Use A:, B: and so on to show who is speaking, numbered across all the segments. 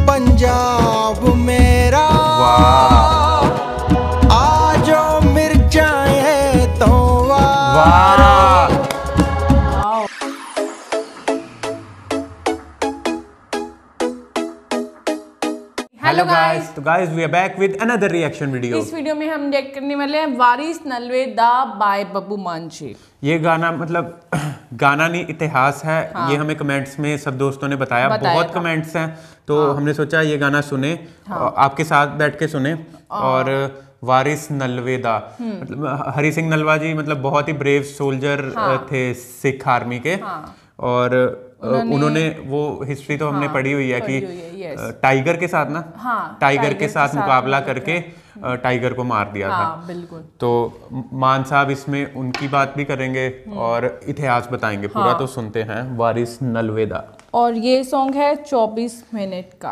A: पंजाब मेरा आजो मिर्चाएं तो वारा।
B: हेलो गाइस, तो guys we are back with another reaction video.
C: इस वीडियो में हम रिएक्ट करने वाले हैं वारिस नलवेदा बाय बब्बू मान जी।
B: ये गाना मतलब गाना नहीं इतिहास है। हाँ। ये हमें कमेंट्स में सब दोस्तों ने बताया बहुत कमेंट्स हैं तो हाँ। हमने सोचा ये गाना सुने हाँ। आपके साथ बैठ के सुने। और वारिस नलवेदा मतलब हरी सिंह नलवा जी मतलब बहुत ही ब्रेव सोल्जर थे सिख आर्मी के। और उन्होंने वो हिस्ट्री तो हमने पढ़ी हुई है कि टाइगर के साथ ना टाइगर के साथ मुकाबला करके टाइगर को मार दिया था।
C: बिल्कुल।
B: तो मान साहब इसमें उनकी बात भी करेंगे और इतिहास बताएंगे पूरा। तो सुनते हैं वारिस नलवेदा।
C: और ये सॉन्ग है 24 मिनट का।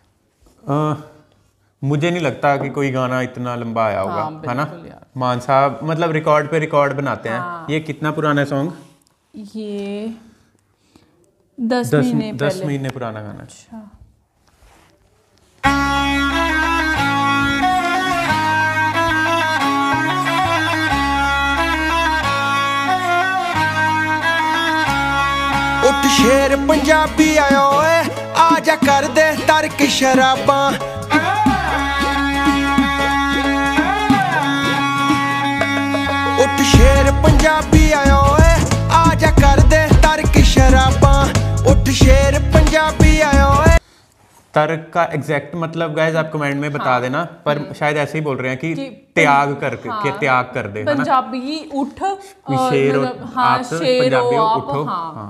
B: मुझे नहीं लगता कि कोई गाना इतना लंबा आया होगा है ना। मान साहब मतलब रिकॉर्ड पे रिकॉर्ड बनाते हैं। ये कितना पुराना सॉन्ग?
C: ये 10 महीने
B: पुराना गाना।
C: अच्छा।
A: उठ शेर पंजाबी आयो है आजा कर दे तर्क शराबा। उठ शेर पंजाबी आयो है आजा कर दे तर्क शराबा। उठ शेर पंजाबी आयो है।
B: तर्क का एग्जैक्ट मतलब गाइस आप कमेंट में बता देना पर शायद ऐसे ही बोल रहे हैं कि त्याग करके के त्याग कर दे।
C: पंजाबी उठ
B: शेर आप पंजाबी उठो।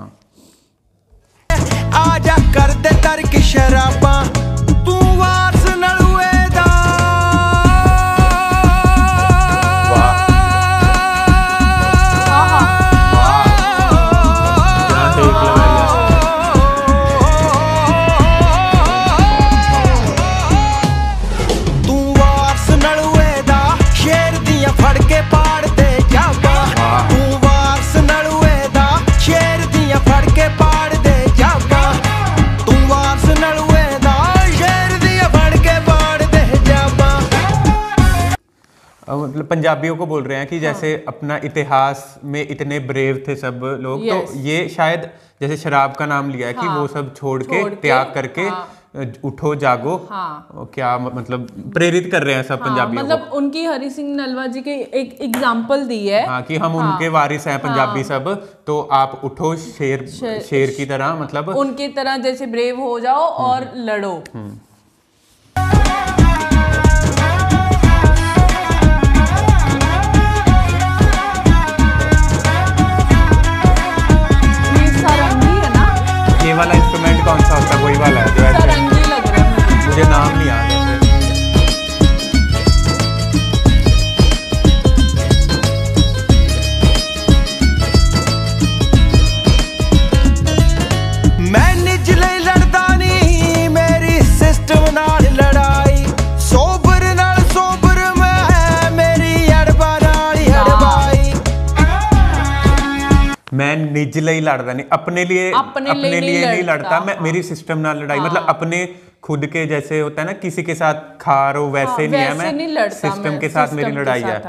A: आजा कर दे तर्क शराबा तू वारिस नलवेदा। तू वारिस नलवेदा शेर दियां फड़ के पाड़ दे जाबा। तू वारिस नलवेदा शेर दियां फड़ के पाड़ दे जाबा। तू वारिस नलवेदा शेर दियां फड़ के पाड़ दे जाबा।
B: मतलब पंजाबियों को बोल रहे हैं कि जैसे अपना इतिहास में इतने ब्रेव थे सब लोग। तो ये शायद जैसे शराब का नाम लिया है कि वो सब छोड़ के त्याग करके उठो जागो। क्या मतलब प्रेरित कर रहे हैं सब पंजाबियों
C: मतलब को। उनकी हरी सिंह नलवा जी के एक एग्जाम्पल दी है
B: कि हम उनके वारिस हैं पंजाबी सब। तो आप उठो शेर की तरह मतलब
C: उनकी तरह जैसे ब्रेव हो जाओ और लड़ो।
B: ये वाला इंस्ट्रूमेंट कौन सा होता है? वही वाला है जो ऐसे
C: सारंगी लग रहा है।
B: मुझे नाम नहीं याद है।
A: मैं निज लई लड़दा नहीं मेरी सिस्टम नाल लड़ाई। सोबर नाल सोबर मैं मेरी अड़बा नाल अड़बाई।
B: मैं निज लिए लड़ता नहीं अपने लिए नहीं लड़ता। मैं मेरी सिस्टम ना लड़ाई मतलब अपने खुद के जैसे होता है ना किसी के साथ खा रहा हूं वैसे नहीं है। मैं सिस्टम के साथ मेरी लड़ाई है।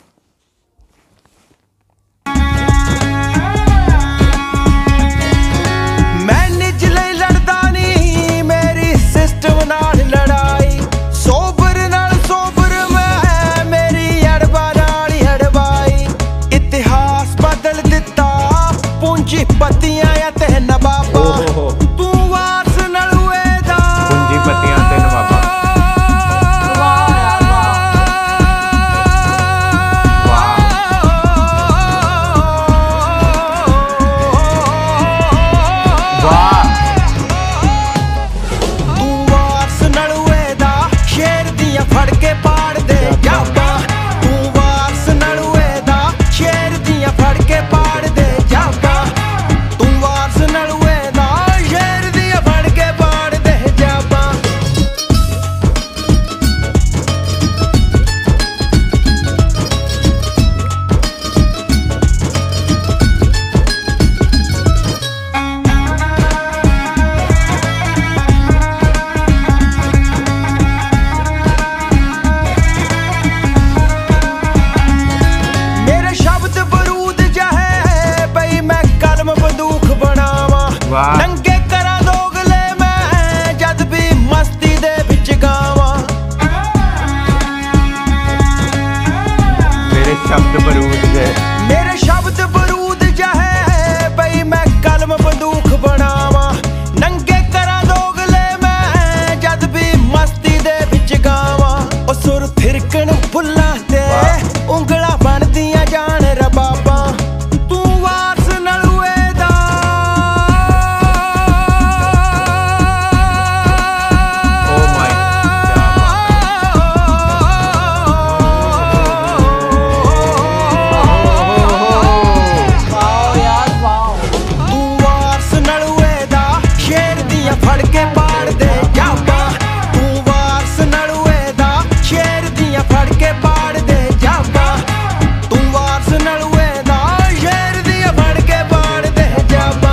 A: मैं निज लिए लड़दा नहीं मेरी सिस्टम नाल लड़ाई। सोबर नाल सोबर मैं मेरी अड़बा नाल अड़बाई। इतिहास बदल दिता पूंजीपतियां ते नवाबा। तू वारिस नलवेदा
B: पूंजीपतियां ते नवाबा। वाह।
A: नंगे करा दोगले मैं जद भी मस्ती दे विच गावां
B: मेरे शब्द बरूद गए
A: मेरे शब्द बरूद जाए बई मैं कलम बंदूक बनावा नंगे करा दोगले मैं जद भी मस्ती दे विच गावां ओ सुर थिरकण फुल्लां ते उंगला बनदियां जान रबाबा तू वारस नलूए दा
B: ओ माय
C: वाओ यार वाओ।
A: तू वारस नलूए दा शेर दियां फड़ के पाड़ दे जाबा तू वारस नलूए दा शेर दियां फड़ के पाड़ दे जाबा तू वारस नलूए दा शेर दियां फड़ के पाड़ दे जाबा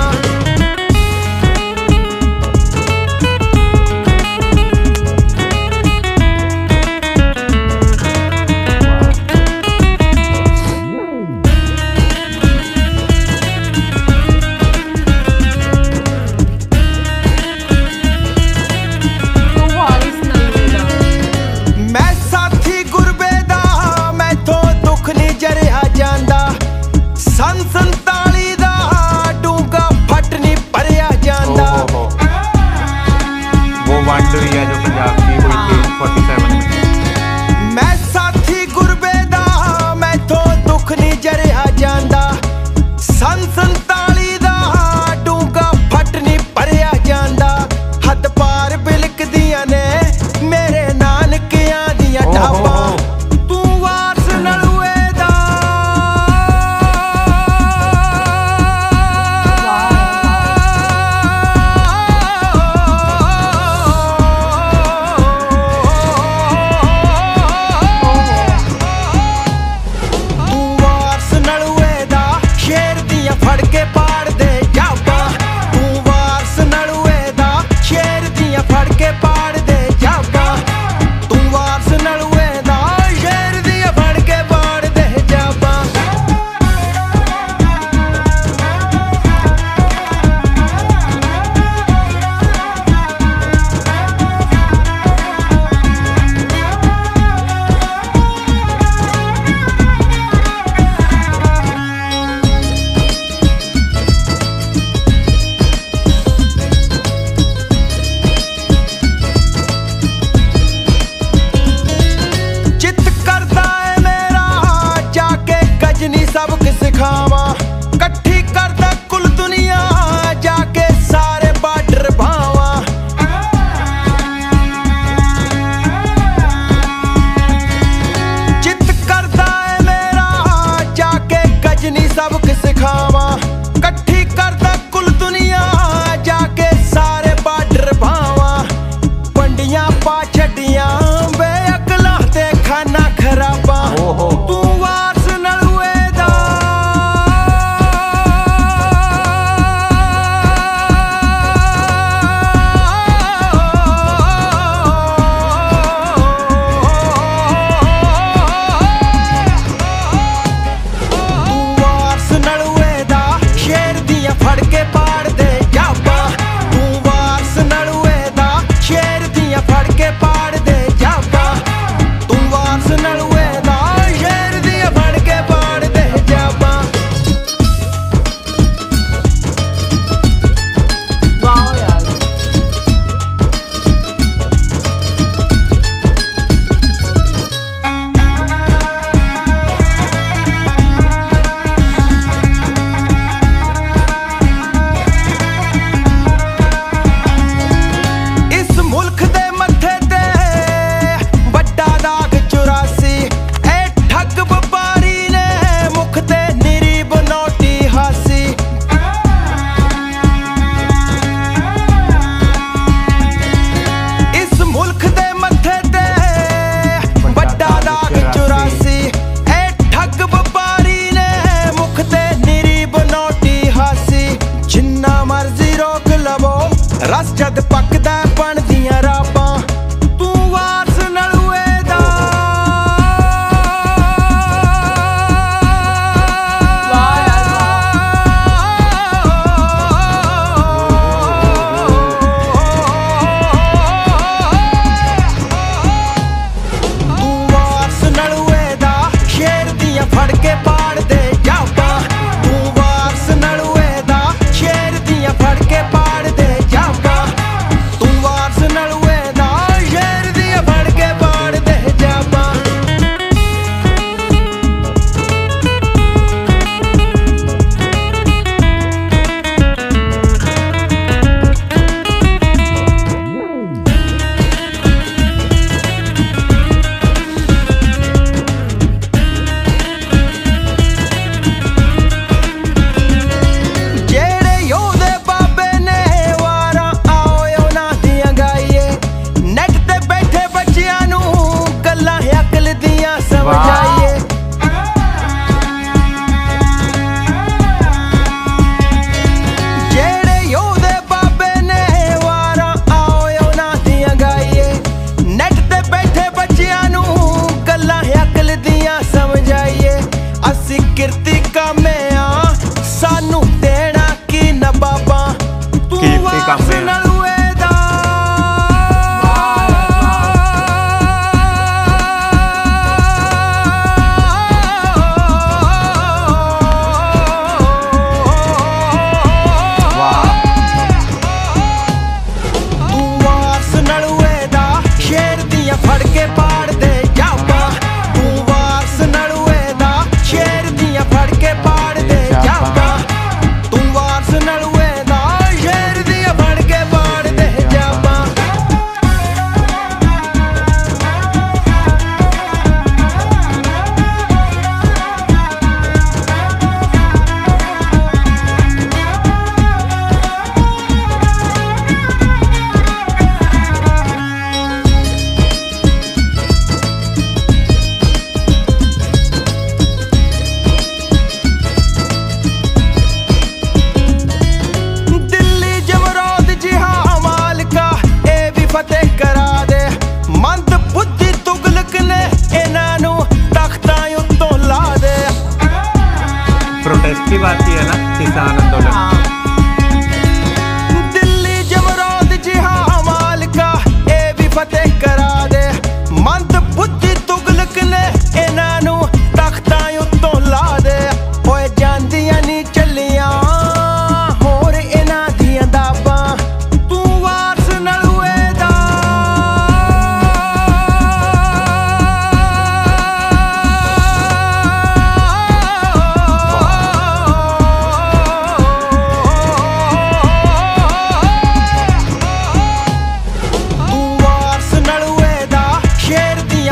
C: तू वारिस नलवेदा
A: मैं साथी गुरबे दा मैथों दुख नहीं जरिया जांदा सन 47 दा डूंगा फट नहीं भरिया जांदा
B: ओ वो वंड हुई है जो पंजाब की हुई थी 47 में
A: मैं साथी गुरबे दा मैथों दुख नहीं जरिया जांदा सन 47 दा डूंगा फट नहीं भरिया जांदा हद पार बिलकदियां ने मेरे नानकियां दियां ढाबां तू वारस नलूए दा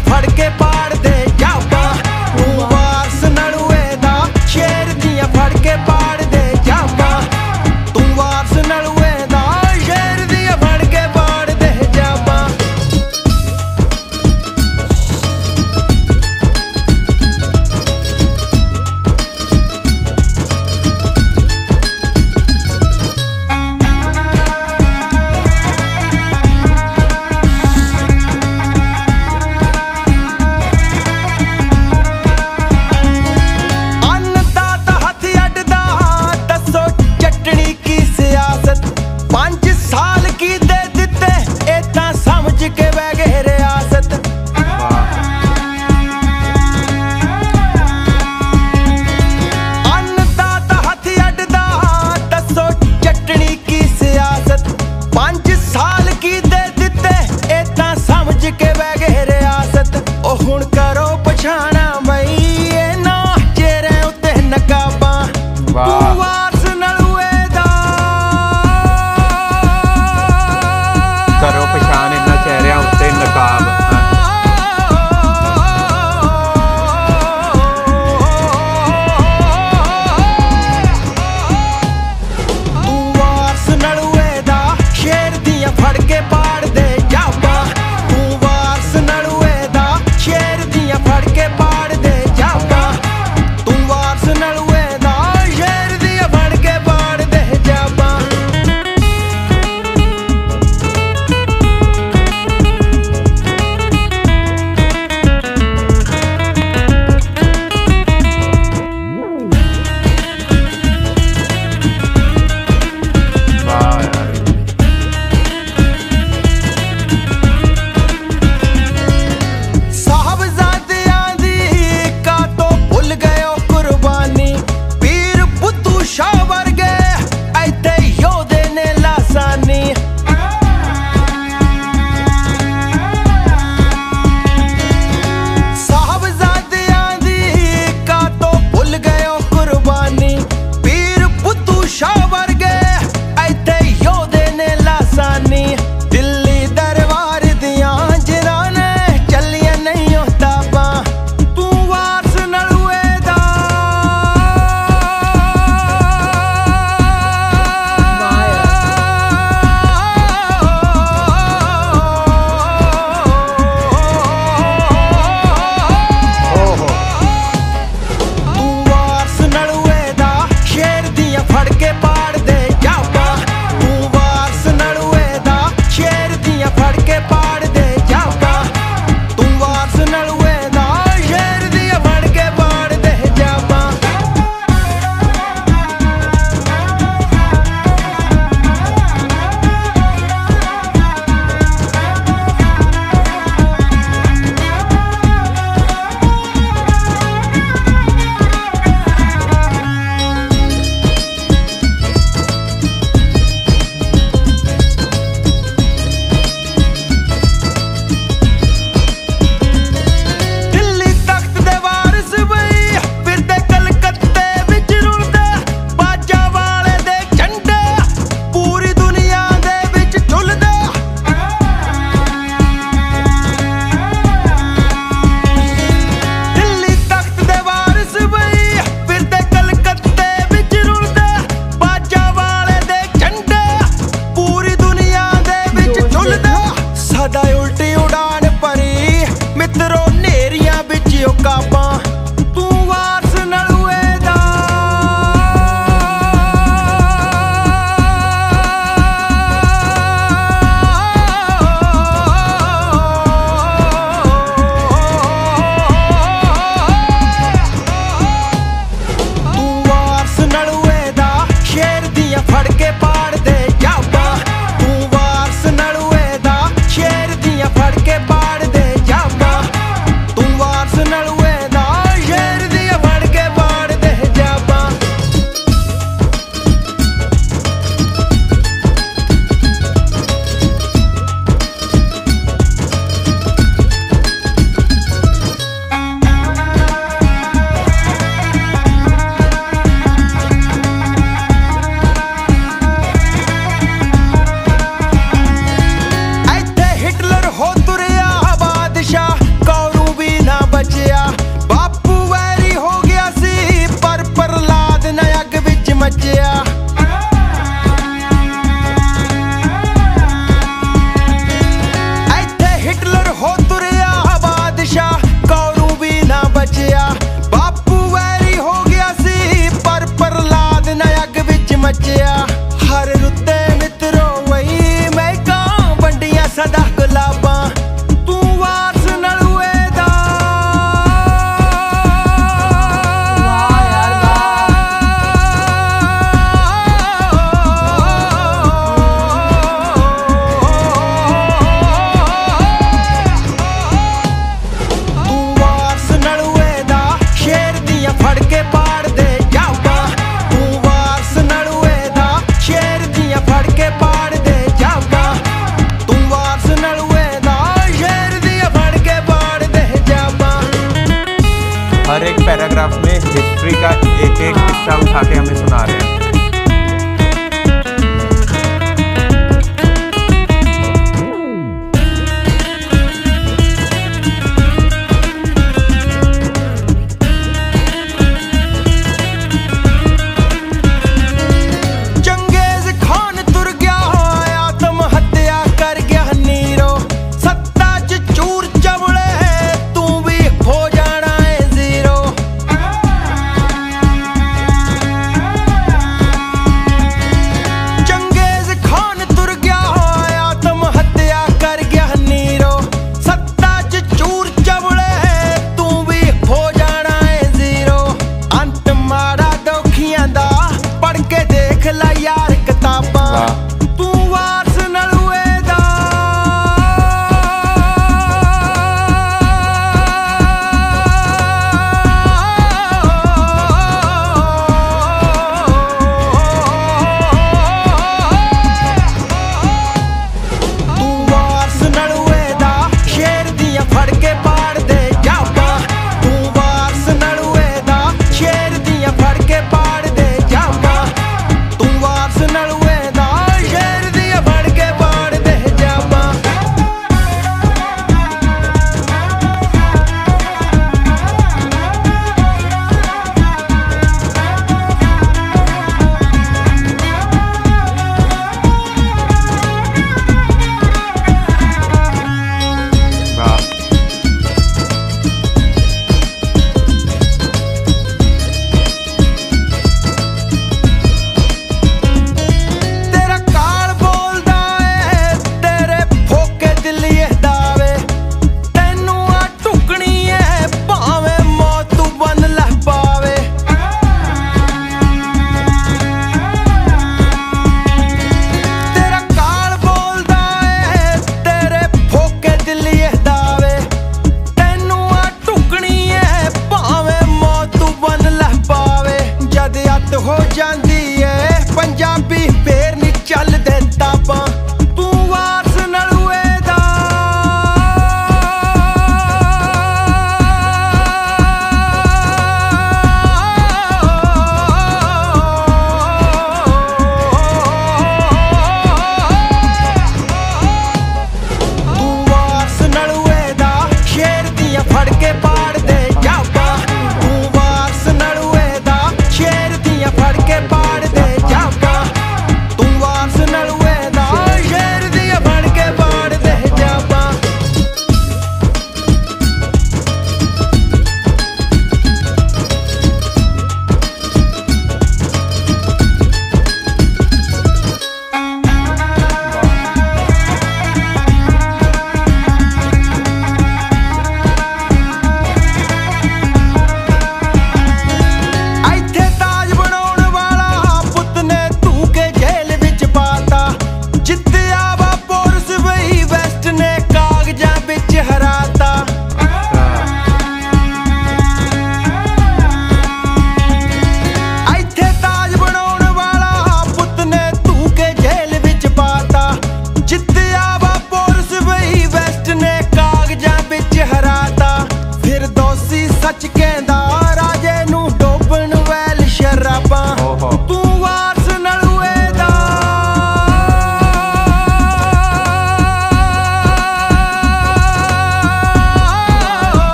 A: ਫੜ ਕੇ ਪਾੜ ਦੇ ਜਾਬਾਂ ਤੂੰ ਵਾਰਸ ਨਲੂਏ ਦਾ ਸ਼ੇਰ ਦੀਆਂ ਫੜ ਕੇ ਪਾੜ ਦੇ ਜਾਬਾਂ ਤੂੰ ਵਾਰਸ ਨਲੂਏ ਦਾ ਸ਼ੇਰ ਦੀਆਂ ਫੜ ਕੇ ਪਾੜ ਦੇ ਜਾਬਾਂ
C: ਫੜ ਕੇ
B: हिस्ट्री का एक एक किस्सा उठा के हमें सुना रहे हैं।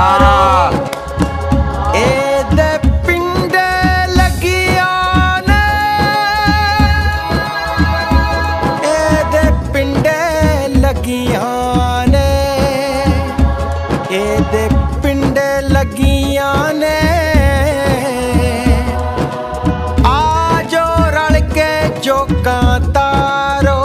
A: यारो एदे पिंडे लगिया ने एदे पिंडे लगिया ने एदे पिंडे लगिया ने जोका तारो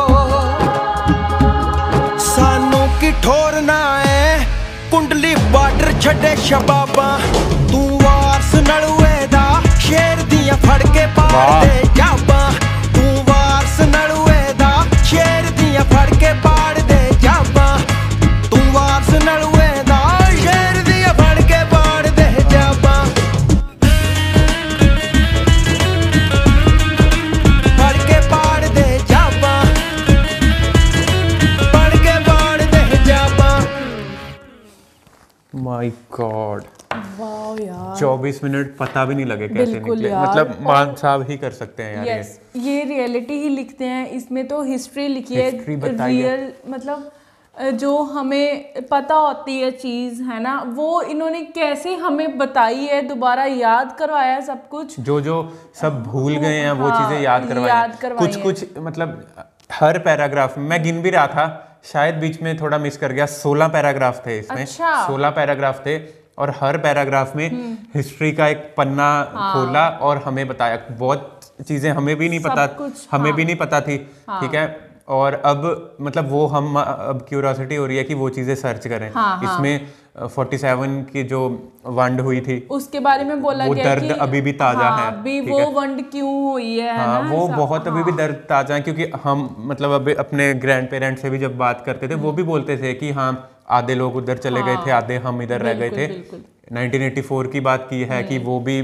A: सानू की ठोरना है कुंडली बार्डर छड़े शबाबा तू वारस नलुए दा शेर दियां फड़ के पाड़ दे जाबा तू वारस नलुए दा शेर दियां फड़ के पाड़ दे जाबा तू वारस नलुए दा शेर दियां फड़ के पाड़ दे जाबा
B: माय गॉड
C: वाह यार
B: 24 मिनट पता भी नहीं लगे कैसे निकले। मतलब मान साहब ही कर सकते हैं यार।
C: यस ये रियलिटी ही लिखते हैं, इसमें तो हिस्ट्री लिखी है रियल, मतलब जो हमें पता होती है चीज़ है ना, वो इन्होंने कैसे हमें बताई है, दोबारा याद करवाया है सब कुछ,
B: जो जो सब भूल गए हैं वो चीज़ें याद करवाई कुछ मतलब हर पैराग्राफ में मैं गिन भी रहा था, शायद बीच में थोड़ा मिस कर गया। 16 पैराग्राफ थे इसमें। अच्छा। 16 पैराग्राफ थे और हर पैराग्राफ में हिस्ट्री का एक पन्ना खोला और हमें बताया। बहुत चीजें हमें भी नहीं पता, हमें भी नहीं पता थी। ठीक है, और अब मतलब वो हम अब क्यूरियोसिटी हो रही है कि वो चीजें सर्च करें। इसमें 47 की जो वंड हुई थी
C: उसके बारे में बोला
B: वो
C: गया
B: दर्द
C: कि
B: अभी भी ताजा है।
C: अभी वो वंड क्यों हुई है
B: हाँ,
C: ना,
B: वो बहुत अभी भी दर्द ताजा है, क्योंकि हम मतलब अभी अपने ग्रैंड पेरेंट्स से भी जब बात करते थे वो भी बोलते थे कि हाँ आधे लोग उधर चले गए थे, आधे हम इधर रह गए थे। 1984 की बात की है कि वो भी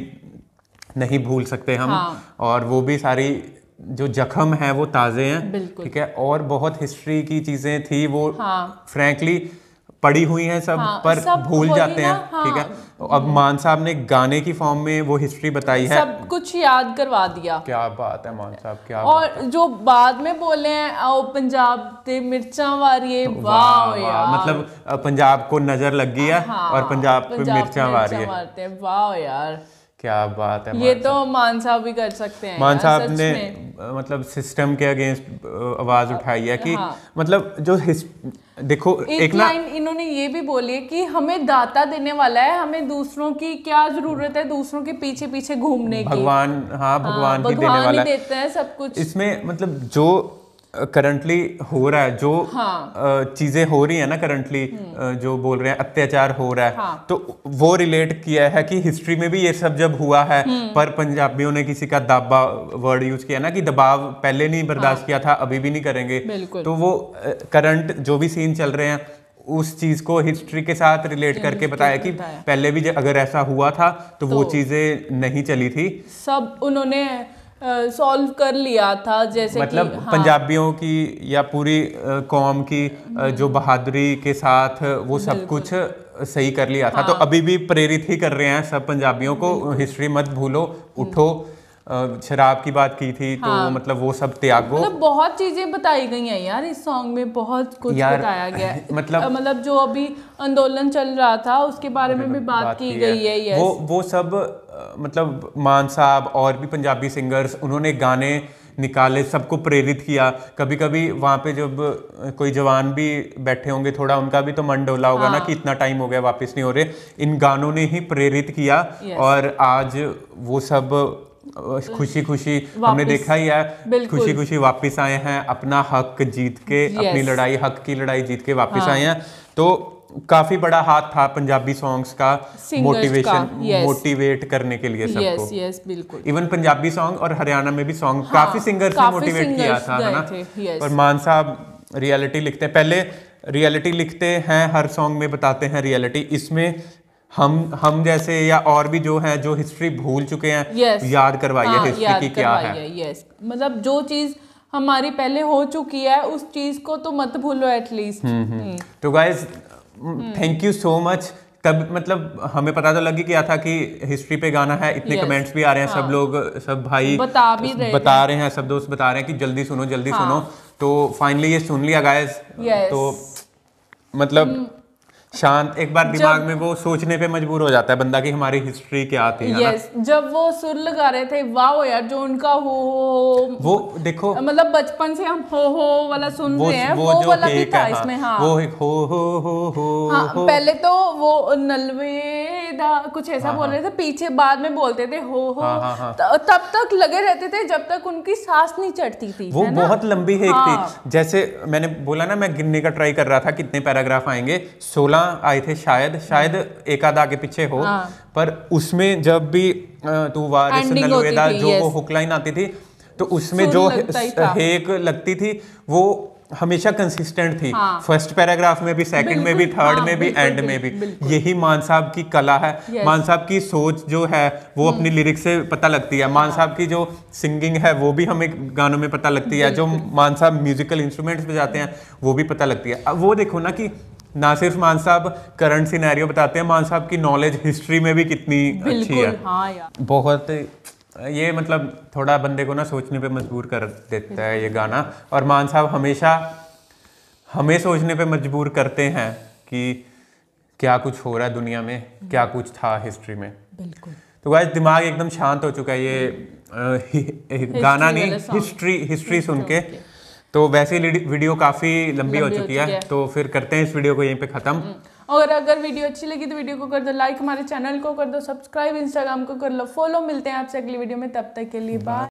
B: नहीं भूल सकते हम। और वो भी सारी जो जख्म है वो ताजे हैं। ठीक है, और बहुत हिस्ट्री की चीजें थी वो फ्रैंकली पड़ी हुई हैं सब, पर सब भूल जाते हैं। ठीक है, अब मान साहब ने गाने की फॉर्म में वो हिस्ट्री बताई है,
C: सब कुछ याद करवा दिया।
B: क्या बात है मान साहब, क्या
C: और
B: बात है।
C: जो बाद में बोले हैं आओ पंजाब ते मिर्चा वारिये, वाह यार,
B: मतलब पंजाब को नजर लग गई है और पंजाब पे मिर्चा
C: मारते, वाह यार
B: क्या बात है।
C: ये तो मान साहब भी कर सकते हैं।
B: मान साहब ने मतलब सिस्टम के अगेंस्ट आवाज उठाई है कि मतलब जो देखो
C: एक लाइन इन्होंने ये भी बोली है कि हमें दाता देने वाला है, हमें दूसरों की क्या जरूरत है दूसरों के पीछे पीछे घूमने की।
B: भगवान, हाँ भगवान ही देने वाला है,
C: देते हैं सब कुछ।
B: इसमें मतलब जो करंटली हो रहा है, जो चीजें हो रही है ना करंटली, जो बोल रहे हैं अत्याचार हो रहा है, तो वो रिलेट किया है कि हिस्ट्री में भी ये सब जब हुआ है, पर पंजाबियों ने किसी का दाबा वर्ड यूज किया ना, कि दबाव पहले नहीं बर्दाश्त किया था, अभी भी नहीं करेंगे। तो वो करंट जो भी सीन चल रहे हैं उस चीज को हिस्ट्री के साथ रिलेट करके बताया कि पहले भी अगर ऐसा हुआ था तो वो चीजें नहीं चली थी, सब
C: उन्होंने सॉल्व कर लिया था। जैसे
B: मतलब कि, पंजाबियों की या पूरी कौम की जो बहादुरी के साथ वो सब कुछ सही कर लिया था। तो अभी भी प्रेरित ही कर रहे हैं सब पंजाबियों को, हिस्ट्री मत भूलो, उठो। शराब की बात की थी तो मतलब वो सब त्यागो।
C: मतलब बहुत चीजें बताई गई हैं यार इस सॉन्ग में, बहुत कुछ बताया गया है। मतलब जो अभी आंदोलन चल रहा था उसके बारे में भी बात की गई है।
B: वो सब मतलब मान साहब और भी पंजाबी सिंगर्स उन्होंने गाने निकाले, सबको प्रेरित किया। कभी कभी वहाँ पे जब कोई जवान भी बैठे होंगे, थोड़ा उनका भी तो मन डोला होगा ना कि इतना टाइम हो गया वापस नहीं हो रहे। इन गानों ने ही प्रेरित किया और आज वो सब खुशी खुशी हमने देखा ही है, खुशी खुशी वापस आए हैं, अपना हक जीत के, अपनी लड़ाई, हक की लड़ाई जीत के वापस आए हैं। तो काफी बड़ा हाथ था पंजाबी सॉन्ग्स का मोटिवेट करने के लिए सबको।
C: बिल्कुल।
B: इवन पंजाबी सॉन्ग और हरियाणा में भी सॉन्ग काफी सिंगर्स ने मोटिवेट किया था, है ना। और मान साहब रियलिटी लिखते हैं, पहले रियलिटी लिखते हैं, हर सॉन्ग में बताते हैं रियलिटी। इसमें हम जैसे या और भी जो हैं जो हिस्ट्री भूल चुके हैं, याद करवाइए हिस्ट्री की क्या है।
C: मतलब जो चीज हमारी पहले हो चुकी है उस चीज को तो मत भूलो एटलीस्ट।
B: तो guys thank you so much. तब मतलब हमें पता तो लग ही गया था कि हिस्ट्री पे गाना है, इतने कमेंट्स भी आ रहे हैं, सब लोग, सब भाई बता रहे हैं, सब दोस्त बता रहे हैं कि जल्दी सुनो जल्दी सुनो। तो फाइनली ये सुन लिया गाइज। तो मतलब शांत, एक बार दिमाग में वो सोचने पे मजबूर हो जाता है बंदा कि हमारी हिस्ट्री क्या थी।
C: यस, जब वो सुर लगा रहे थे, वाह यार, जो उनका हो
B: वो देखो,
C: मतलब बचपन से हम हो वाला सुन रहे हैं, वो वाला भी था इसमें। हाँ,
B: वो एक हो
C: हाँ, पहले तो वो नलवेदा कुछ ऐसा बोल रहे थे, पीछे बाद में बोलते थे हो। तब तक लगे रहते थे जब तक उनकी सांस नहीं चढ़ती थी।
B: वो बहुत लंबी हेक थी। जैसे मैंने बोला ना, मैं गिनने का ट्राई कर रहा था कितने पैराग्राफ आएंगे, 16 आए थे शायद एक आधा आगे पीछे हो। पर उसमें जब भी तू वारिस नलवेदा जो वो हुक लाइन आती थी, तो उसमें जो हेक लगती थी वो हमेशा कंसिस्टेंट थी। फर्स्ट पैराग्राफ में भी, सेकंड में भी, थर्ड में भी, एंड में भी। यही मान साहब की कला है। मान साहब की सोच जो है वो अपनी लिरिक्स से पता लगती है। मान साहब की जो सिंगिंग है वो भी हमें गानों में पता लगती है। जो मान साहब म्यूजिकल इंस्ट्रूमेंट्स बजाते हैं वो भी पता लगती है। अब वो देखो ना कि ना सिर्फ मान साहब करंट सिनेरियो बताते हैं, मान साहब की नॉलेज हिस्ट्री में भी कितनी अच्छी है।
C: हाँ यार,
B: बहुत ये मतलब थोड़ा बंदे को ना सोचने पे मजबूर कर देता है ये गाना। और मान साहब हमेशा हमें सोचने पे मजबूर करते हैं कि क्या कुछ हो रहा है दुनिया में, क्या कुछ था हिस्ट्री में।
C: बिल्कुल।
B: तो गाइस दिमाग एकदम शांत हो चुका है ये गाना नहीं, हिस्ट्री सुन के। तो वैसे वीडियो काफ़ी लंबी हो चुकी है, तो फिर करते हैं इस वीडियो को यहीं पे ख़त्म।
C: और अगर वीडियो अच्छी लगी तो वीडियो को कर दो लाइक, हमारे चैनल को कर दो सब्सक्राइब, इंस्टाग्राम को कर लो फॉलो। मिलते हैं आपसे अगली वीडियो में, तब तक के लिए बाय।